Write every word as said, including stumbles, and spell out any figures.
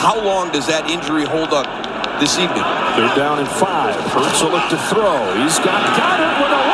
how long does that injury hold up this evening? They're down in five. Hurts will look to throw. He's got Goedert with a